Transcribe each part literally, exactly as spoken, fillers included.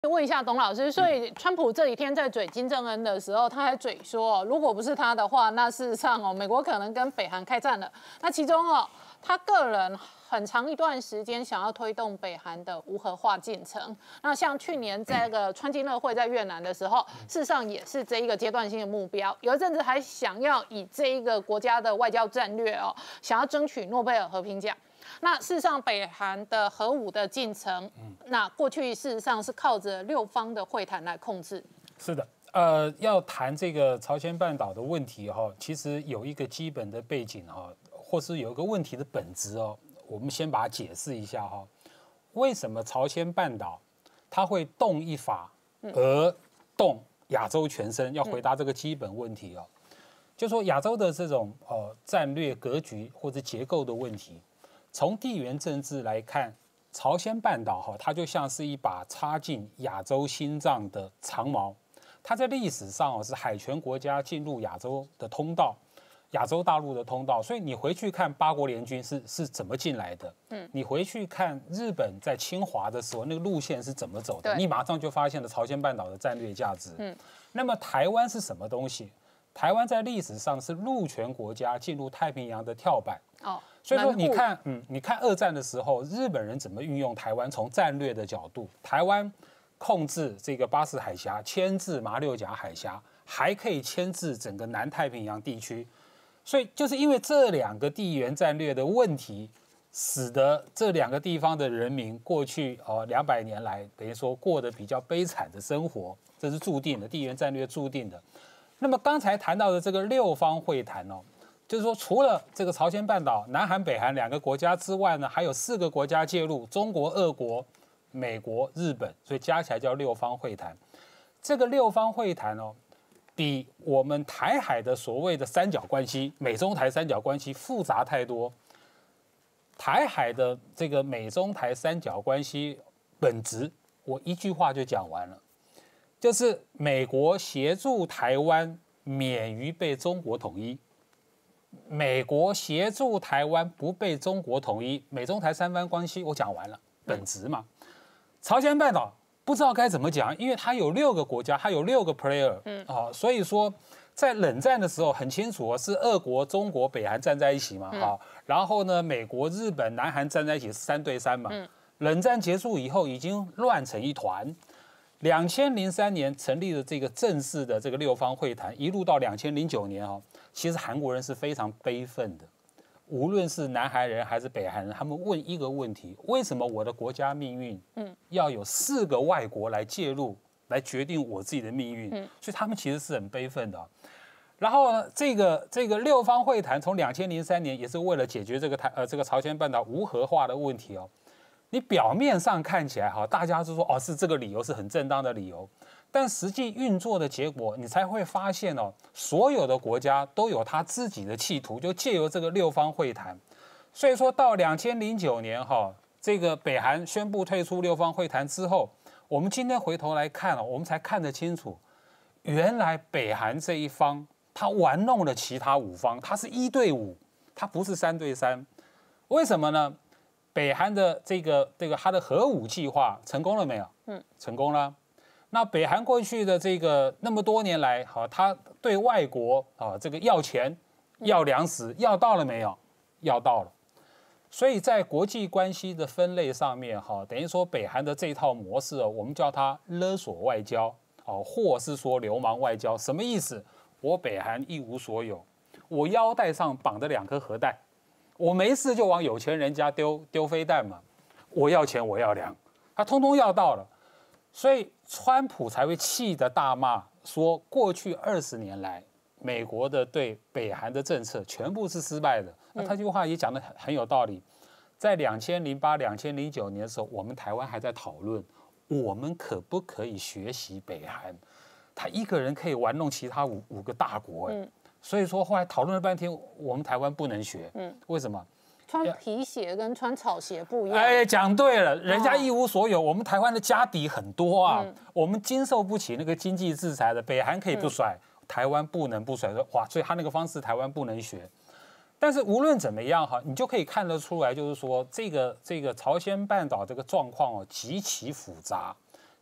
问一下董老师，所以川普这几天在嘴金正恩的时候，他还嘴说，如果不是他的话，那事实上哦，美国可能跟北韩开战了。那其中哦，他个人很长一段时间想要推动北韩的无核化进程。那像去年这个川金乐会在越南的时候，事实上也是这一个阶段性的目标。有一阵子还想要以这一个国家的外交战略哦，想要争取诺贝尔和平奖。那事实上，北韩的核武的进程，那过去事实上是靠着六方的会谈来控制。 是的，呃，要谈这个朝鲜半岛的问题哈，其实有一个基本的背景哈，或是有一个问题的本质哦，我们先把它解释一下哈。为什么朝鲜半岛它会动一法而动亚洲全身？要回答这个基本问题哦，就说亚洲的这种呃战略格局或者结构的问题。从地缘政治来看，朝鲜半岛哈，它就像是一把插进亚洲心脏的长矛。它在历史上哦是海权国家进入亚洲的通道，亚洲大陆的通道。所以你回去看八国联军是是怎么进来的，嗯，你回去看日本在侵华的时候那个路线是怎么走的，你马上就发现了朝鲜半岛的战略价值。嗯，那么台湾是什么东西？台湾在历史上是陆权国家进入太平洋的跳板。哦。所以说，你看，嗯，你看二战的时候，日本人怎么运用台湾？从战略的角度，台湾控制这个巴士海峡，牵制马六甲海峡，还可以牵制整个南太平洋地区。所以，就是因为这两个地缘战略的问题，使得这两个地方的人民过去哦两百年来，等于说过得比较悲惨的生活，这是注定的，地缘战略注定的。那么刚才谈到的这个六方会谈哦。就是说，除了这个朝鲜半岛、南韩、北韩两个国家之外呢，还有四个国家介入：中国、俄国、美国、日本，所以加起来叫六方会谈。这个六方会谈哦，比我们台海的所谓的三角关系、美中台三角关系复杂太多。台海的这个美中台三角关系本质，我一句话就讲完了，就是美国协助台湾免于被中国统一。美国协助台湾不被中国统一，美中台三方关系我讲完了，本质嘛。朝鲜半岛不知道该怎么讲，因为它有六个国家，它有六个 player， 嗯，啊，所以说在冷战的时候很清楚是俄国、中国、北韩站在一起嘛，好，然后呢，美国、日本、南韩站在一起是三对三嘛。冷战结束以后已经乱成一团。两千零三年成立的这个正式的这个六方会谈，一路到两千零九年哦，其实韩国人是非常悲愤的。无论是南韩人还是北韩人，他们问一个问题：为什么我的国家命运，嗯，要有四个外国来介入，来决定我自己的命运？嗯，所以他们其实是很悲愤的。然后呢，这个这个六方会谈从两千零三年也是为了解决这个台呃这个朝鲜半岛无核化的问题哦。你表面上看起来哈，大家就说哦是这个理由是很正当的理由，但实际运作的结果，你才会发现哦，所有的国家都有他自己的企图，就借由这个六方会谈。所以说到两千零九年哈，这个北韩宣布退出六方会谈之后，我们今天回头来看哦，我们才看得清楚，原来北韩这一方他玩弄了其他五方，他是一对五，他不是三对三，为什么呢？北韩的这个这个他的核武计划成功了没有？嗯，成功了。那北韩过去的这个那么多年来，好，他对外国啊这个要钱、要粮食，要到了没有？要到了。所以在国际关系的分类上面，哈，等于说北韩的这套模式哦，我们叫它勒索外交，哦，或是说流氓外交，什么意思？我北韩一无所有，我腰带上绑着两颗核弹。我没事就往有钱人家丢丢飞弹嘛，我要钱我要粮，他通通要到了，所以川普才会气得大骂说，过去二十年来美国的对北韩的政策全部是失败的。那他这句话也讲得很很有道理。在两千零八、两千零九年的时候，我们台湾还在讨论，我们可不可以学习北韩？他一个人可以玩弄其他五五个大国，哎。所以说，后来讨论了半天，我们台湾不能学，嗯，为什么？ 穿皮鞋跟穿草鞋不一样。 哎，讲对了，人家一无所有，我们台湾的家底很多啊，嗯、我们经受不起那个经济制裁的。北韩可以不甩，嗯、台湾不能不甩，哇，所以他那个方式台湾不能学。但是无论怎么样哈，你就可以看得出来，就是说这个这个朝鲜半岛这个状况哦极其复杂。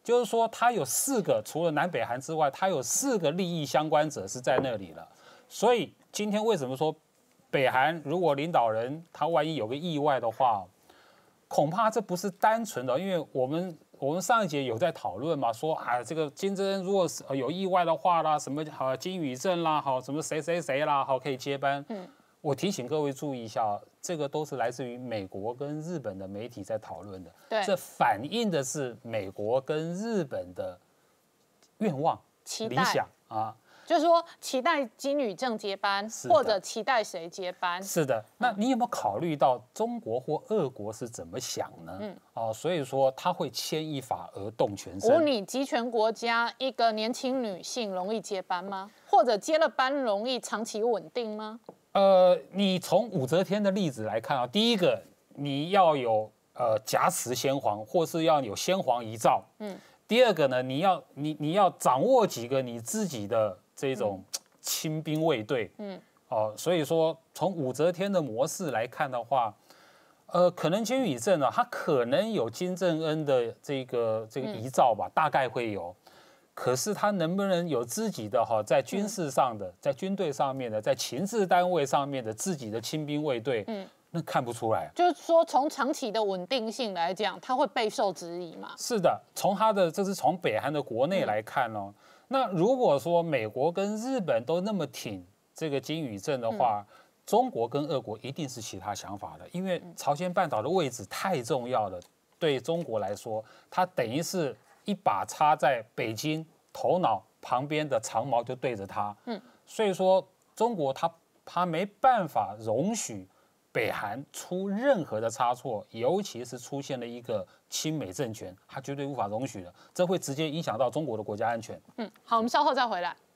就是说它有四个，除了南北韩之外，它有四个利益相关者是在那里了。所以今天为什么说北韩如果领导人他万一有个意外的话，恐怕这不是单纯的，因为我们我们上一节有在讨论嘛，说啊这个金正恩如果是有意外的话啦，什么好金宇镇啦，好什么谁谁谁啦，好可以接班。嗯，我提醒各位注意一下，这个都是来自于美国跟日本的媒体在讨论的。 对， 这反映的是美国跟日本的愿望、理想啊。 就是说，期待金宇正接班，或者期待谁接班？ 是的，那你有没有考虑到中国或俄国是怎么想呢？嗯，哦，所以说他会牵一发而动全身。 无你集权国家，一个年轻女性容易接班吗？或者接了班容易长期稳定吗？ 呃，你从武则天的例子来看啊，第一个你要有呃假死先皇，或是要有先皇遗诏。嗯，第二个呢，你要你你要掌握几个你自己的这种亲兵卫队，嗯，哦，所以说从武则天的模式来看的话，呃，可能金宇镇啊，他可能有金正恩的这个这个遗诏吧，嗯、大概会有，可是他能不能有自己的哈，在军事上的，在军队上面的，在情治单位上面的自己的亲兵卫队，嗯。那看不出来， 就是说从长期的稳定性来讲，它会备受质疑嘛？ 是的，从它的这是从北韩的国内来看哦。嗯、那如果说美国跟日本都那么挺这个金宇镇的话，嗯、中国跟俄国一定是其他想法的，因为朝鲜半岛的位置太重要了，对中国来说，它等于是一把插在北京头脑旁边的长矛就对着它。嗯，所以说中国它它没办法容许北韩出任何的差错，尤其是出现了一个亲美政权，它绝对无法容许的，这会直接影响到中国的国家安全。 嗯，好，我们稍后再回来。